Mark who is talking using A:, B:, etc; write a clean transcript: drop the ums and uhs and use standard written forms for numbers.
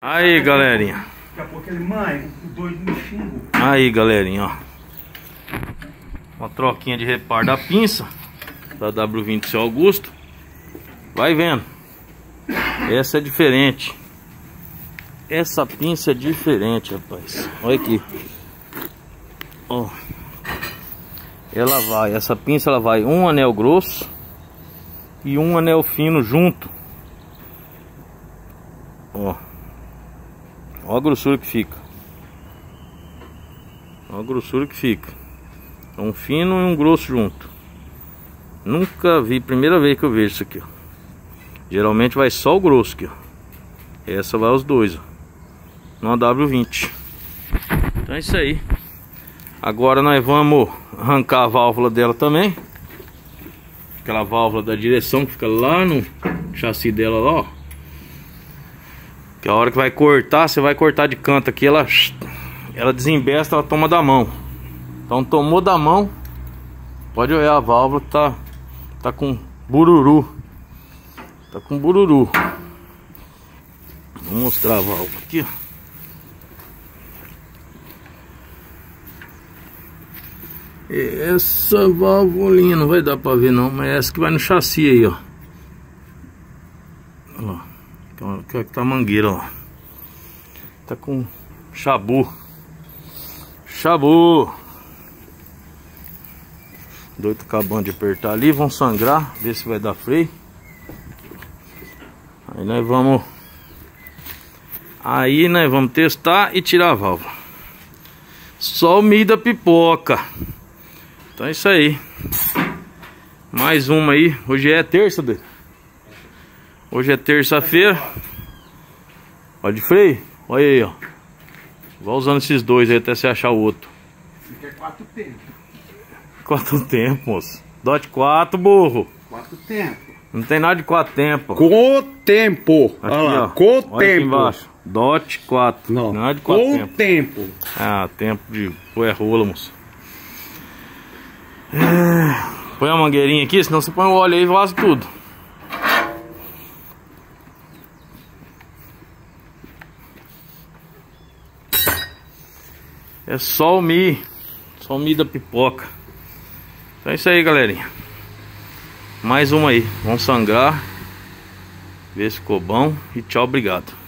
A: Aí, galerinha.
B: Daqui a pouco ele, mãe, o doido me xingou.
A: Aí, galerinha, ó. Uma troquinha de reparo da pinça da W20 Seu Augusto. Vai vendo. Essa é diferente. Essa pinça é diferente, rapaz. Olha aqui. Ó. Essa pinça ela vai um anel grosso e um anel fino junto. Ó. Ó a grossura que fica. Ó a grossura que fica. Um fino e um grosso junto. Nunca vi, primeira vez que eu vejo isso aqui, ó. Geralmente vai só o grosso aqui, ó. Essa vai os dois, ó. Numa W20. Então é isso aí. Agora nós vamos arrancar a válvula dela também. Aquela válvula da direção que fica lá no chassi dela lá, ó. Que a hora que vai cortar, você vai cortar de canto aqui, ela desembesta, ela toma da mão. Então tomou da mão, pode olhar a válvula que tá com bururu. Tá com bururu. Vou mostrar a válvula aqui, ó. Essa válvulinha não vai dar pra ver não, mas é essa que vai no chassi aí, ó. Olha lá. Que tá a mangueira, ó. Tá com chabu. Chabu. Doido acabando de apertar ali. Vão sangrar. Ver se vai dar freio. Aí nós vamos testar e tirar a válvula. Só o milho da pipoca. Então é isso aí. Mais uma aí. Hoje é terça, dele. Hoje é terça-feira. Olha de freio. Olha aí, ó. Vai usando esses dois aí até você achar o outro.
B: Fica 4 tempos.
A: 4 tempos, moço. Dot 4, burro.
B: 4 tempos.
A: Não tem nada de 4 tempos.
B: Com tempo.
A: Aqui,
B: olha lá.
A: ó.
B: Com
A: Olha
B: tempo.
A: aqui embaixo. Dot 4.
B: Não.
A: Nada de 4
B: com
A: tempos.
B: tempo.
A: Ah, tempo de pôr rola, moço. Põe a mangueirinha aqui, senão você põe o óleo aí e vaza tudo. É só o mi da pipoca. Então é isso aí, galerinha. Mais uma aí. Vamos sangrar. Ver se ficou bom. E tchau, obrigado.